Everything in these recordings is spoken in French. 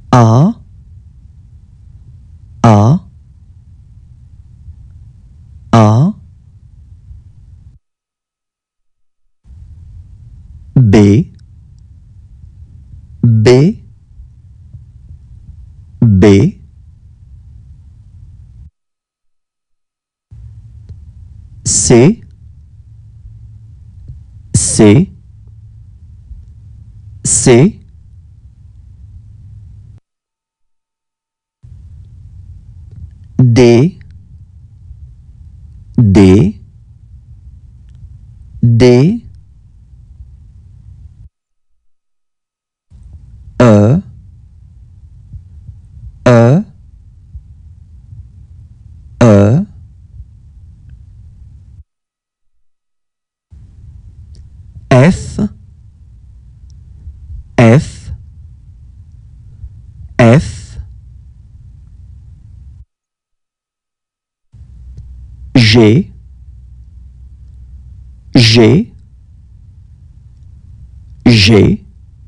A, A, A, B, B, B, C, C, C, D, D, D, E, E, E, F, F, F, G, G, G,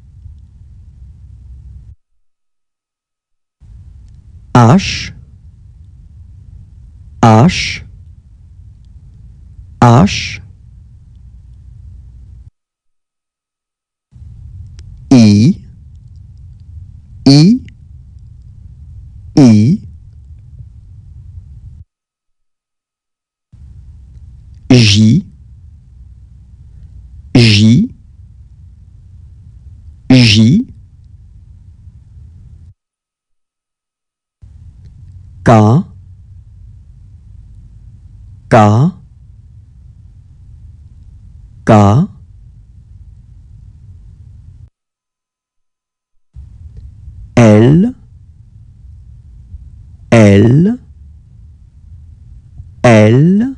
H, H, H, I, I, I, J, J, J, K, K, K, L, L, L,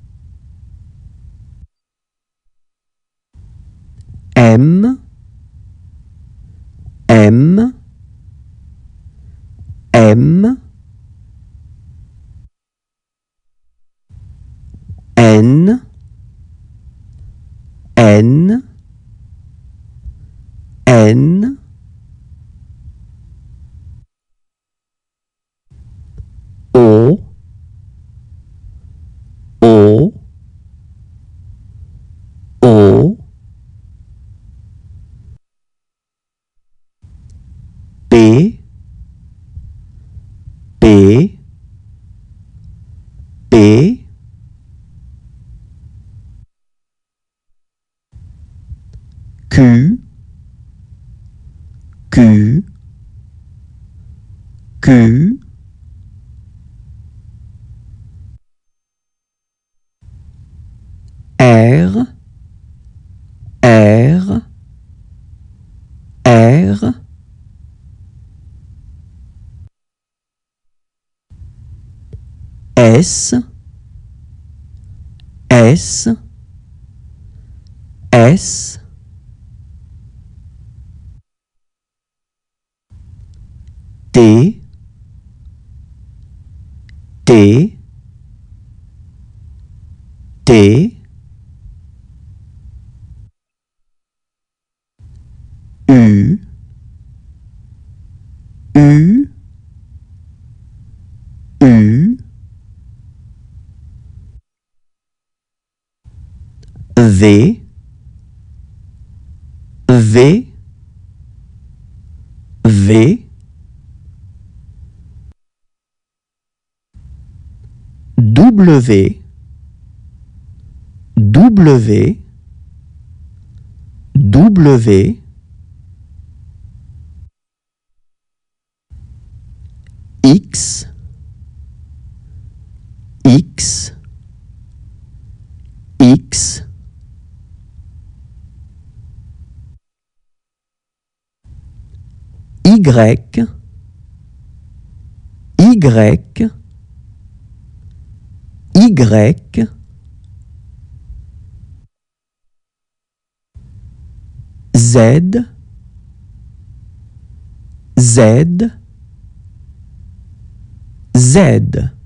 M, M, M, N, N, N, O, O, O, P, P, P, Q, Q, Q, R, R, R, S, S, S, T, T, T, U, U, U, V, V, V, W, W, W, X, X, X, Y, Y, Y, Z, Z, Z.